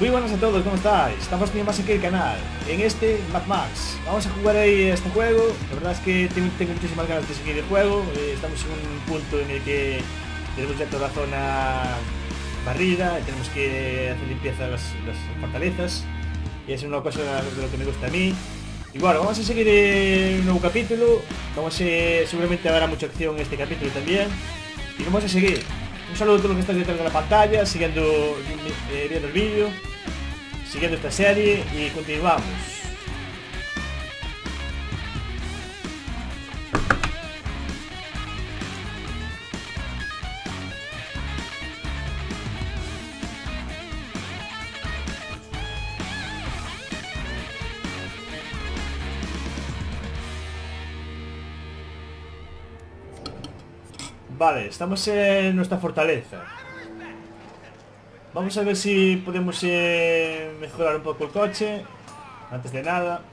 Muy buenas a todos, ¿cómo estáis? Estamos bien más aquí el canal, en este Mad Max. Vamos a jugar ahí este juego. La verdad es que tengo muchísimas ganas de seguir el juego. Estamos en un punto en el que tenemos ya toda la zona barrida y tenemos que hacer limpieza de las fortalezas. Y es una cosa de lo que me gusta a mí. Y bueno, vamos a seguir un nuevo capítulo. Seguramente habrá mucha acción en este capítulo también. Y vamos a seguir. Un saludo a todos los que estáis detrás de la pantalla, siguiendo viendo el vídeo, siguiendo esta serie y continuamos. Vale, estamos en nuestra fortaleza. Vamos a ver si podemos mejorar un poco el coche. Antes de nada.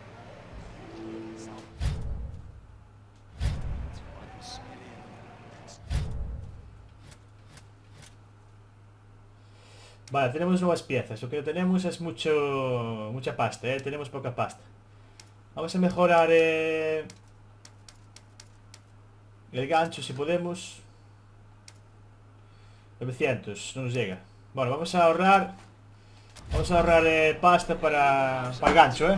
Vale, tenemos nuevas piezas. Lo que no tenemos es mucha pasta, tenemos poca pasta. Vamos a mejorar el gancho si podemos. 900, no nos llega. Bueno, vamos a ahorrar. Vamos a ahorrar pasta para el gancho,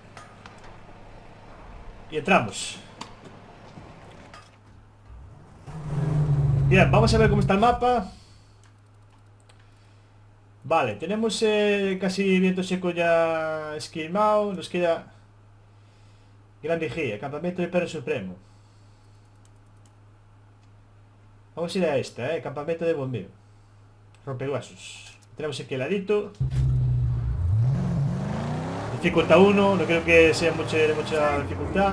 y entramos. Bien, vamos a ver cómo está el mapa. Vale, tenemos casi viento seco ya esquilmado. Nos queda Gran Vigía, campamento del Perro Supremo. Vamos a ir a esta, campamento de bombeo. Rompehuesos. Tenemos aquí el ladito. Dificultad 1, no creo que sea mucha dificultad.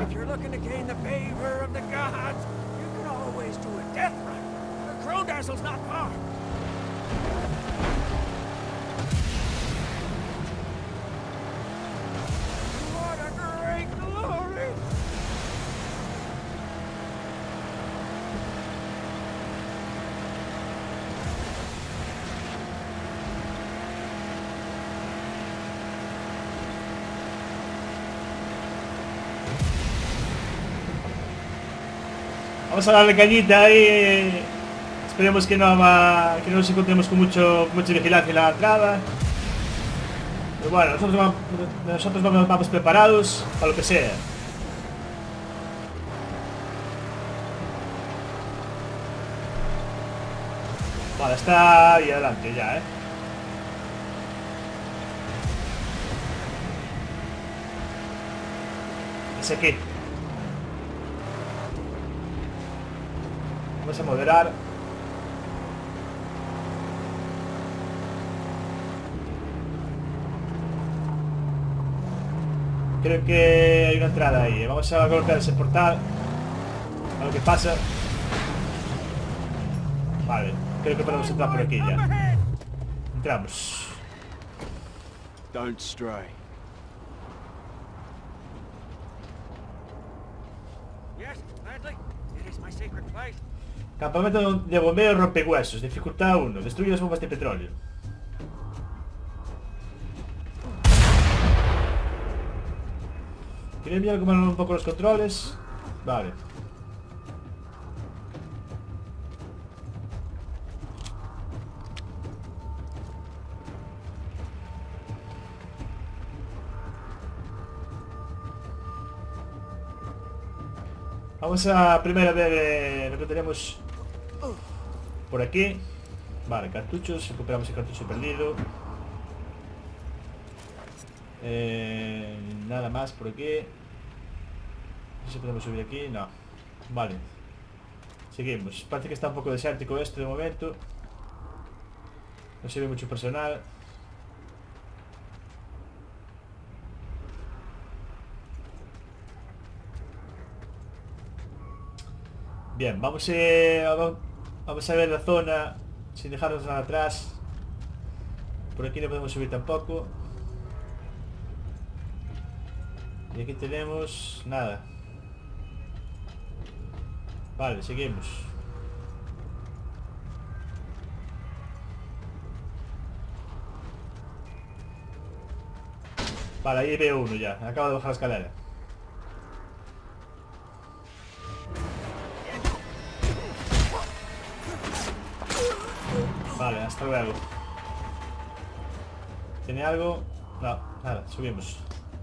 Vamos a darle cañita ahí. Esperemos que no nos encontremos con mucha vigilancia en la entrada. Pero bueno, nosotros vamos preparados para lo que sea. Vale, está ahí adelante ya, Es aquí. Vamos a moderar. Creo que hay una entrada ahí. Vamos a colocar ese portal. A lo que pasa. Vale, creo que podemos entrar por aquí ya. Entramos. Don't stray. Yes, gladly. It is my sacred place. Campamento de bombeo rompehuesos. Dificultad 1. Destruye las bombas de petróleo. ¿Quieren mirar cómo van un poco los controles? Vale. Vamos a primero ver lo que tenemos por aquí. Vale, cartuchos. Recuperamos el cartucho perdido. Nada más por aquí. No sé si podemos subir aquí. No. Vale. Seguimos. Parece que está un poco desértico esto de momento. No se ve mucho personal. Bien, vamos a ver la zona sin dejarnos nada atrás. Por aquí no podemos subir tampoco. Y aquí tenemos nada. Vale, seguimos. Vale, ahí veo uno ya. Acabo de bajar la escalera. Vale, hasta luego. ¿Tiene algo? No, nada, subimos.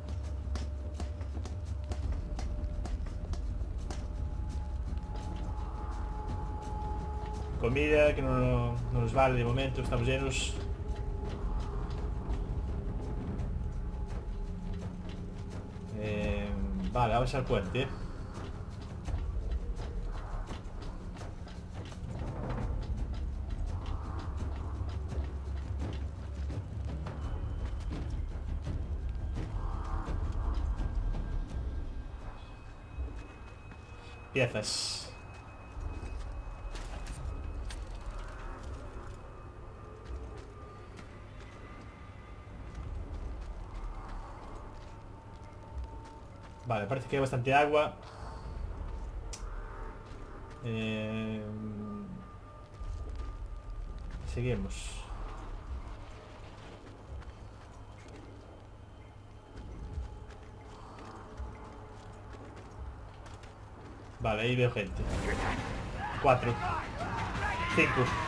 Comida que no nos vale de momento, estamos llenos. Vale, vamos al puente. Piezas. Vale, parece que hay bastante agua. Seguimos. Vale, ahí veo gente. 4 5.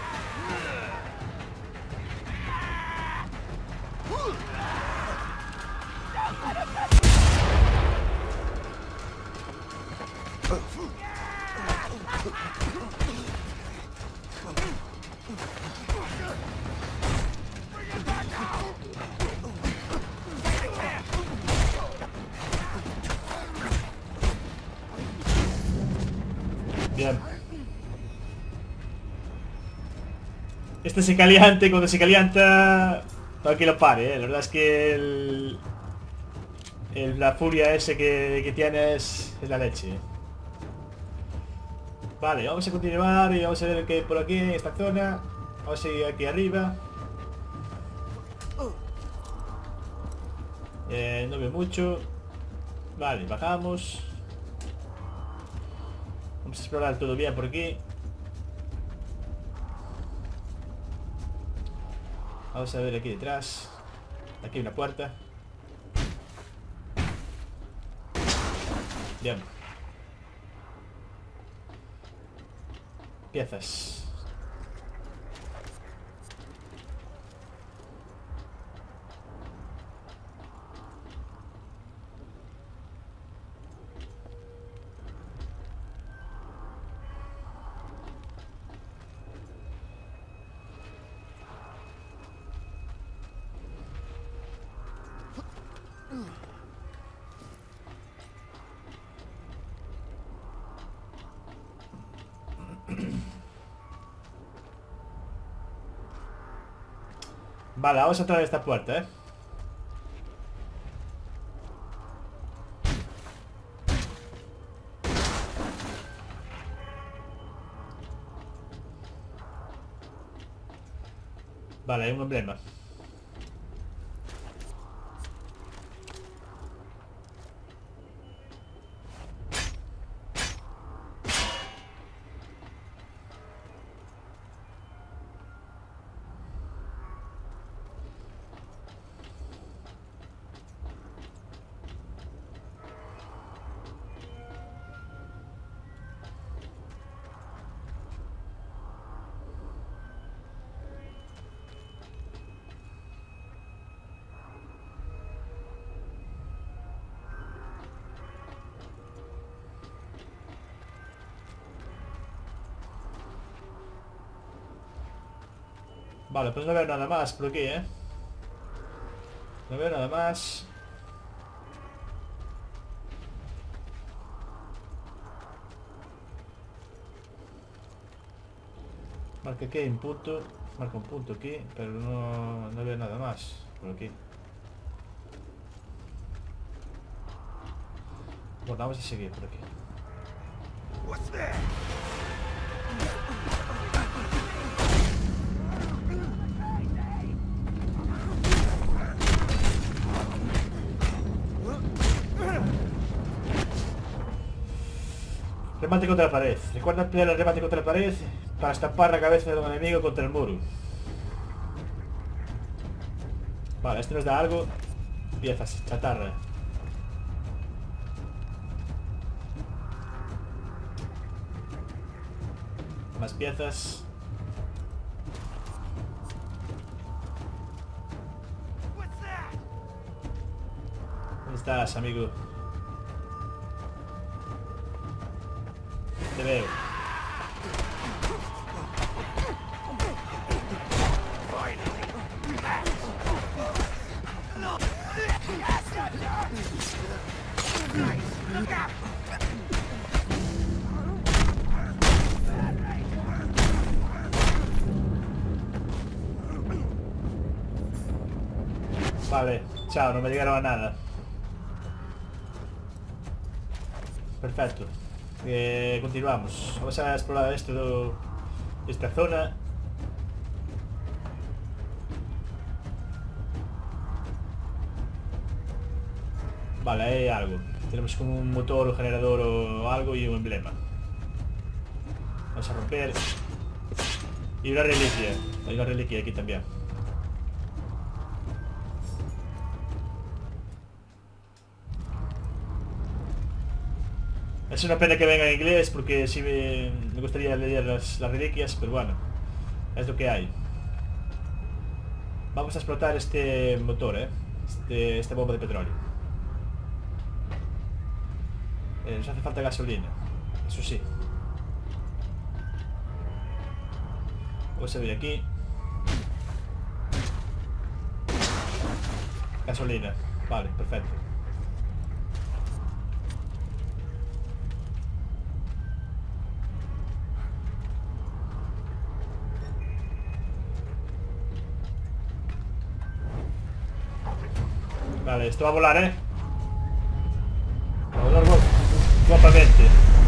Bien. Este se calienta y cuando se calienta no que lo pare, La verdad es que la furia ese que tiene es la leche. Vale, vamos a continuar y vamos a ver qué hay por aquí en esta zona. Vamos a seguir aquí arriba. No veo mucho. Vale, bajamos. Vamos a explorar todo bien por aquí. Vamos a ver aquí detrás. Aquí hay una puerta. Bien. Piezas. Vale, vamos a entrar a esta puerta, Vale, hay un emblema. Vale, pues no veo nada más por aquí, No veo nada más. Marca aquí un punto. Marca un punto aquí, pero no veo nada más por aquí. Bueno, vamos a seguir por aquí. Remate contra la pared. Recuerda emplear el remate contra la pared para estampar la cabeza de un enemigo contra el muro. Vale, este nos da algo. Piezas, chatarra. Más piezas. ¿Dónde estás, amigo? Te veo. Vale, chao, no me llegaron a nada. Perfecto. Continuamos. Vamos a explorar esta zona. Vale, hay algo. Tenemos como un motor o generador o algo y un emblema. Vamos a romper. Y una reliquia. Hay una reliquia aquí también. Es una pena que venga en inglés porque sí me gustaría leer las reliquias, pero bueno, es lo que hay. Vamos a explotar este motor, esta bomba de petróleo. Nos hace falta gasolina, eso sí. Vamos a ver aquí. Gasolina, vale, perfecto. Vale, esto va a volar, va a volar guapamente.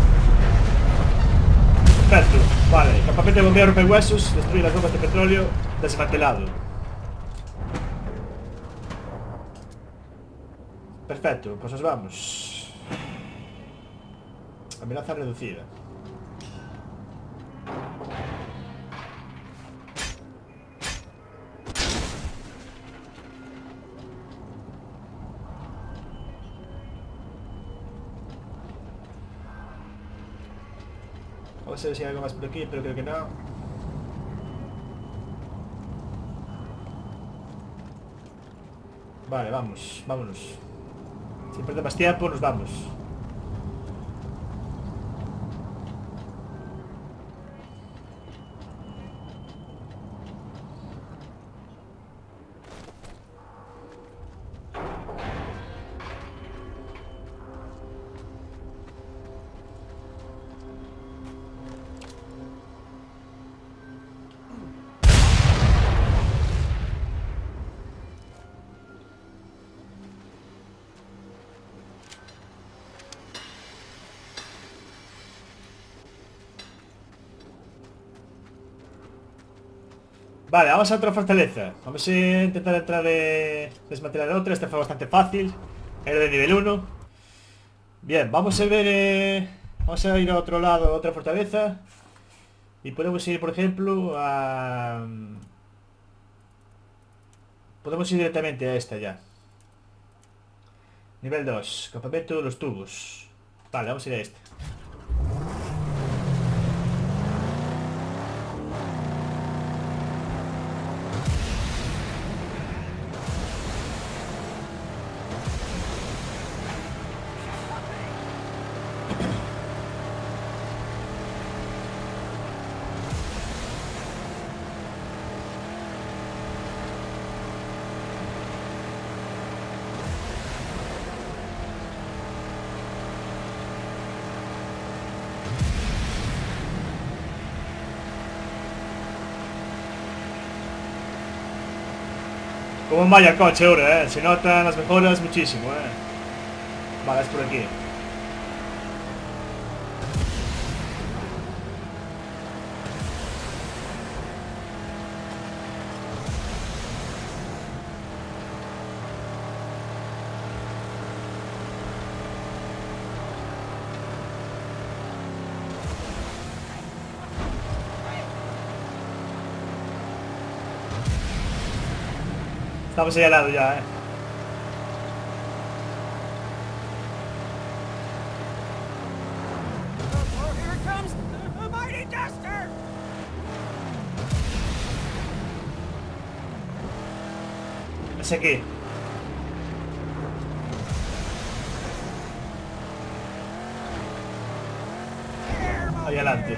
Perfecto, vale. Campamento de bombeo rompehuesos. Destruye las bombas de petróleo. Desmantelado. Perfecto, pues nos vamos. Amenaza reducida. Vamos a ver si hay algo más por aquí, pero creo que no. Vale, vamos, vámonos. Sin perder más tiempo, nos vamos. Vale, vamos a otra fortaleza. Vamos a intentar entrar desmantelar otra. Esta fue bastante fácil. Era de nivel 1. Bien, vamos a ver... vamos a ir a otro lado, a otra fortaleza. Y podemos ir, por ejemplo, a... podemos ir directamente a esta ya. Nivel 2. Campamento de los tubos. Vale, vamos a ir a esta. Como vaya el coche ahora, se notan las mejoras muchísimo, Vale, es por aquí. Estamos ahí al lado ya, Es aquí. Ahí adelante.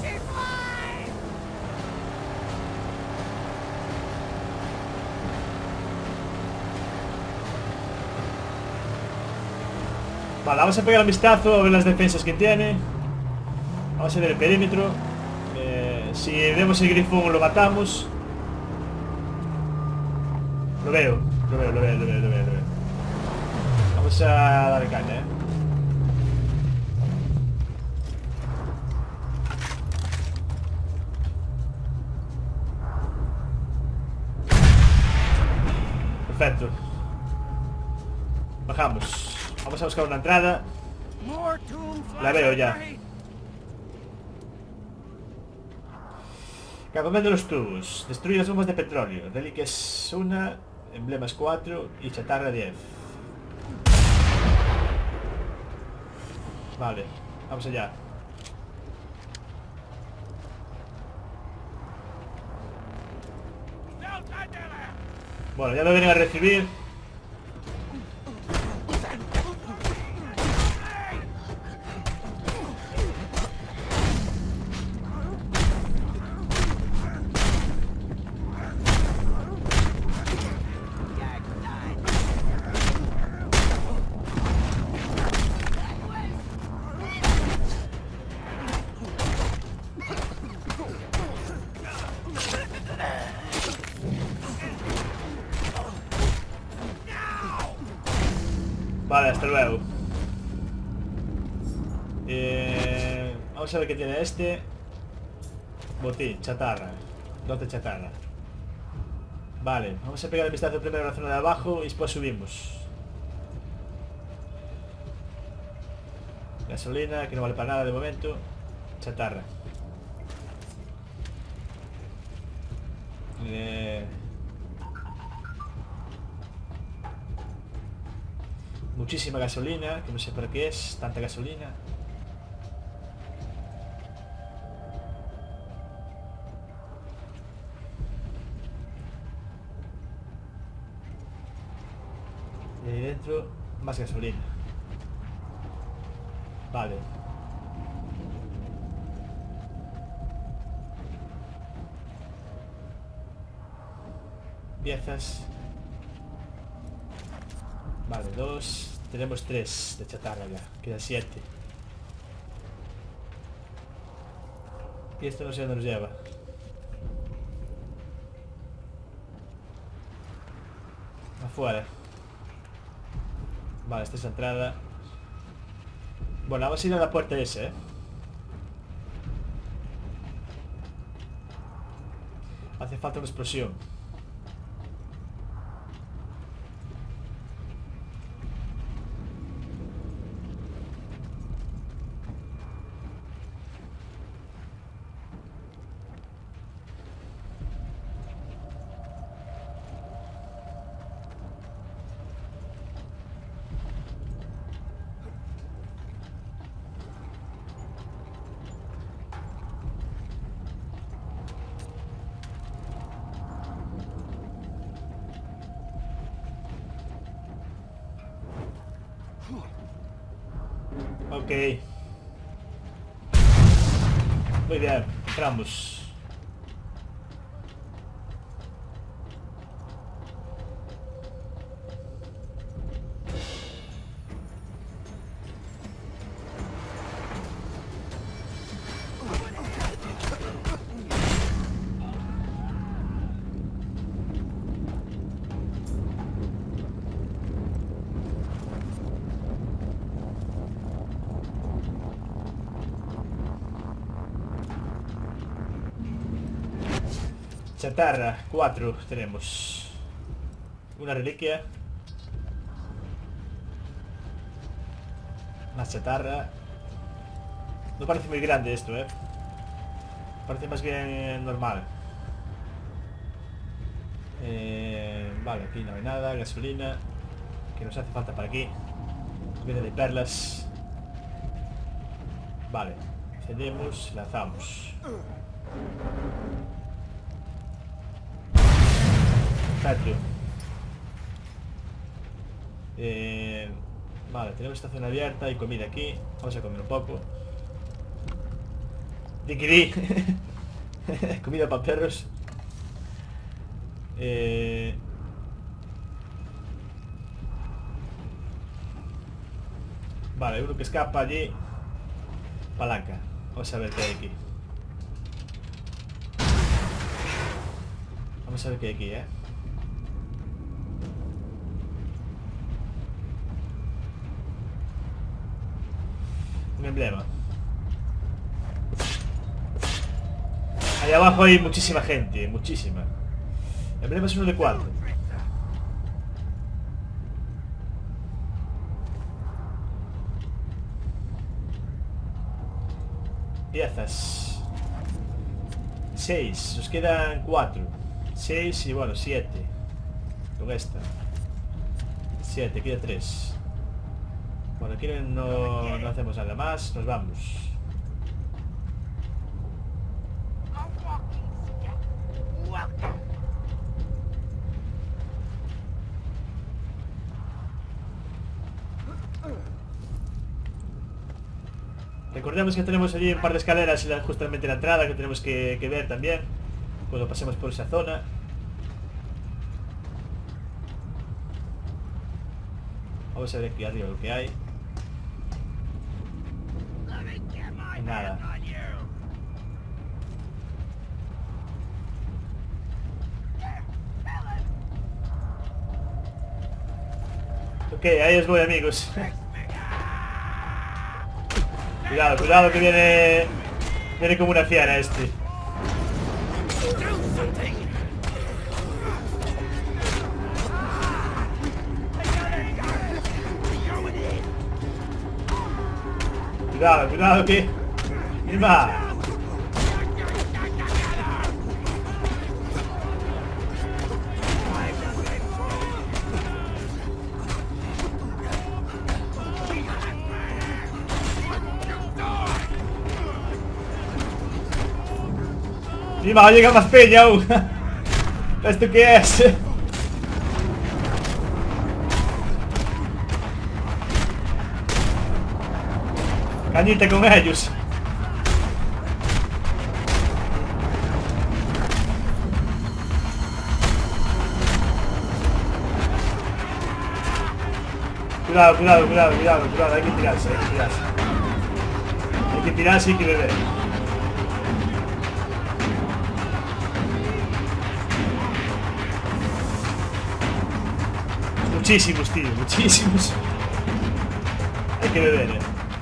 Vale, vamos a pegar un vistazo a ver las defensas que tiene. Vamos a ver el perímetro. Si vemos el grifón lo matamos. Lo veo. Vamos a dar caña, Perfecto. Bajamos. Vamos a buscar una entrada. La veo ya. Campamento de los tubos. Destruye las bombas de petróleo. Reliquias 1, emblemas 4 y chatarra 10. Vale, vamos allá. Bueno, ya lo vienen a recibir. Vale, hasta luego. Vamos a ver qué tiene este. Botín, chatarra. Dote chatarra. Vale, vamos a pegar el vistazo primero a la zona de abajo y después subimos. Gasolina, que no vale para nada de momento. Chatarra. Muchísima gasolina, que no sé para qué es tanta gasolina. Y ahí dentro, más gasolina. Vale. Piezas. Vale, 2. Tenemos 3 de chatarra ya. Quedan 7. Y esto no sé dónde nos lleva. Afuera. Vale, esta es la entrada. Bueno, vamos a ir a la puerta esa, Hace falta una explosión. Ok. Muy bien, entramos. Chatarra, 4 tenemos. Una reliquia. Más chatarra. No parece muy grande esto, Parece más bien normal. Vale, aquí no hay nada. Gasolina, que nos hace falta para aquí. Viene de perlas. Vale, encendemos, lanzamos. Perfecto. Vale, tenemos esta zona abierta. Hay comida aquí. Vamos a comer un poco. Diquiri. Comida para perros. Vale, hay uno que escapa allí. Palanca. Vamos a ver qué hay aquí. Vamos a ver qué hay aquí, Un emblema. Ahí abajo hay muchísima gente, muchísima. El emblema es uno de 4. Piezas. 6. Nos quedan 4. 6 y bueno, 7. Con esta 7, queda 3. Bueno, aquí no hacemos nada más. Nos vamos. Recordemos que tenemos allí un par de escaleras justamente la entrada que tenemos que ver también cuando pasemos por esa zona. Vamos a ver aquí arriba lo que hay. Nada. Ok, ahí os voy, amigos. Cuidado, cuidado que viene como una fiera este. Cuidado, cuidado que... ¡Mira! ¡Mira! Llega más peña aún. ¿Esto qué es? Cañita con ellos. Cuidado, cuidado, cuidado, cuidado, cuidado. Hay que tirarse, hay que tirarse. Hay que tirarse y que beber. Muchísimos, tío, muchísimos. Hay que beber,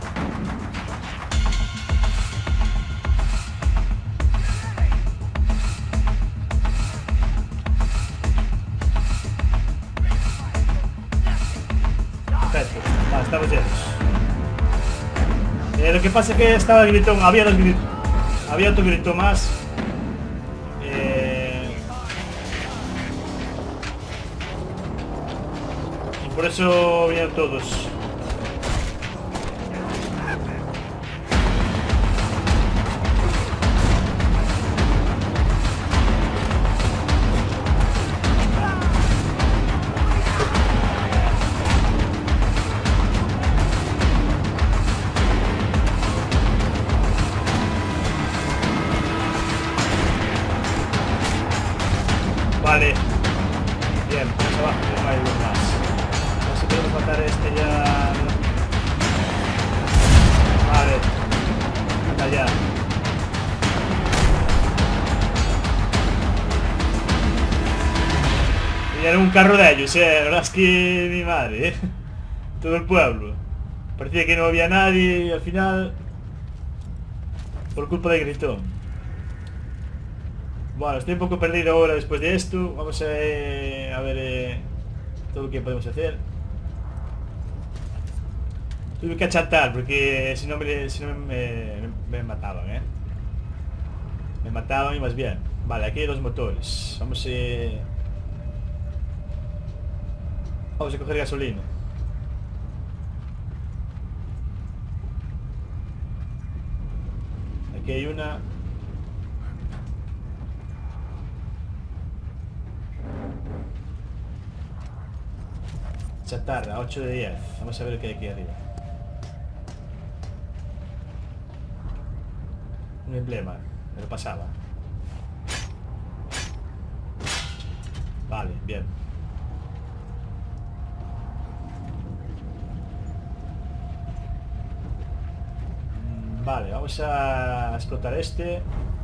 Perfecto, vale, estamos llenos. Lo que pasa es que estaba el gritón, había otro gritón más. Y por eso vinieron todos. Vale. Bien, pues abajo no hay uno más. No sé si podemos matar a este ya. Vale. Anda ya. Y era un carro de ellos, la verdad es que mi madre, todo el pueblo. Parecía que no había nadie y al final... por culpa de gritón. Bueno, estoy un poco perdido ahora después de esto. Vamos a ver todo lo que podemos hacer. Tuve que achantar porque si no me mataban, Me mataban y más bien. Vale, aquí hay los motores. Vamos a coger gasolina. Aquí hay una. Chatarra, 8 de 10. Vamos a ver qué hay aquí arriba. Un emblema, me lo pasaba. Vale, bien. Vale, vamos a explotar este.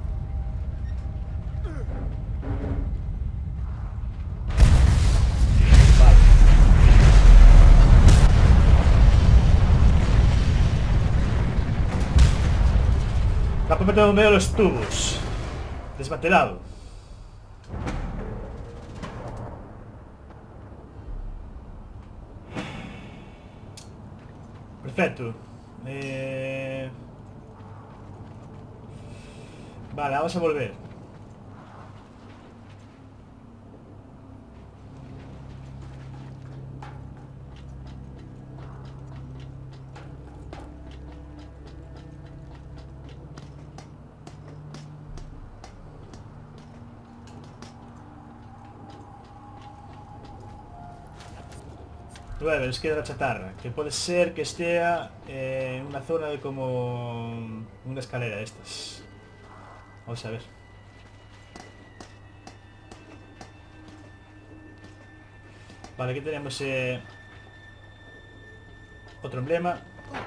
Vale. Campamento donde veo los tubos. Desmantelado. Perfecto. Vale, vamos a volver. Es que de la chatarra, que puede ser que esté en una zona de como una escalera de estas. Vamos a ver. Vale, aquí tenemos otro emblema.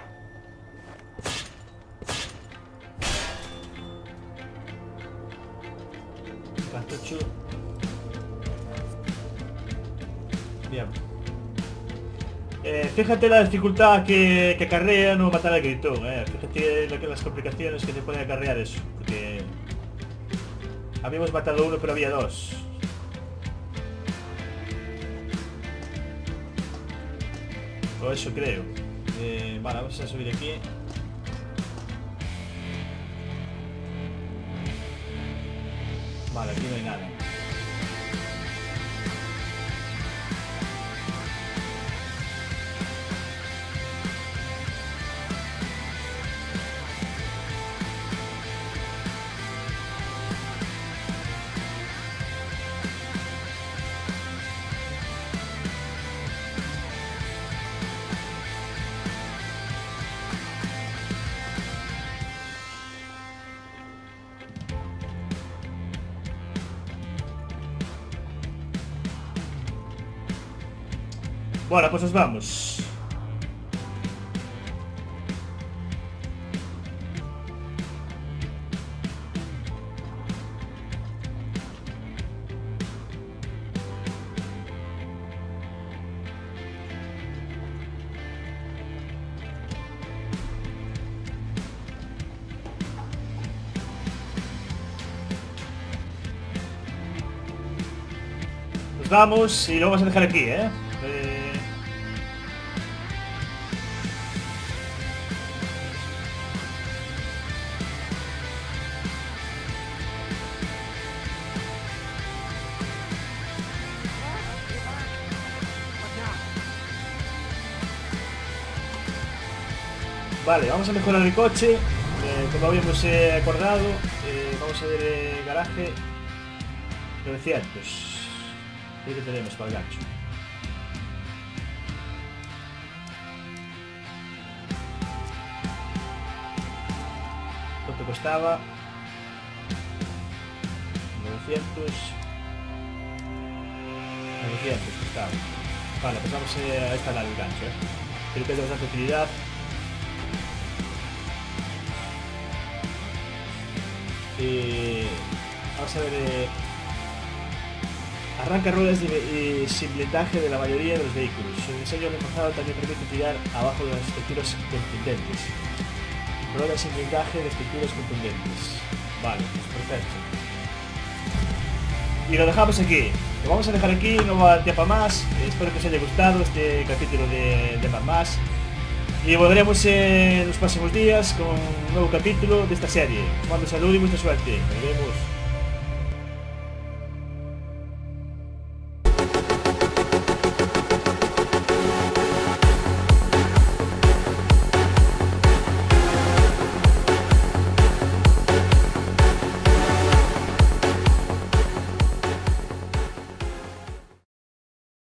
Cartucho. Bien. Fíjate la dificultad que acarrea no matar al gritón, fíjate las complicaciones que te puede acarrear eso, porque habíamos matado uno pero había dos. O eso creo. Vale, vamos a subir aquí. Vale, aquí no hay nada. Bueno, pues nos vamos. Nos vamos y lo vamos a dejar aquí, Vale, vamos a mejorar el coche, como habíamos acordado. Vamos a ver el garaje 900. ¿Qué tenemos para el gancho? ¿Cuánto costaba? 900 costaba. Vale, pues vamos a instalar el gancho, Creo que es de bastante utilidad. Vamos a ver. Arranca ruedas sin blindaje de la mayoría de los vehículos. Su diseño reforzado también permite tirar abajo de las estructuras contundentes. Ruedas sin blindaje de estructuras contundentes. Vale, pues perfecto. Y lo dejamos aquí. Lo vamos a dejar aquí, no va a dar tiempo más. Espero que os haya gustado este capítulo de Mad Max. Y volveremos en los próximos días con un nuevo capítulo de esta serie. Os mando un saludo y mucha suerte. Nos vemos.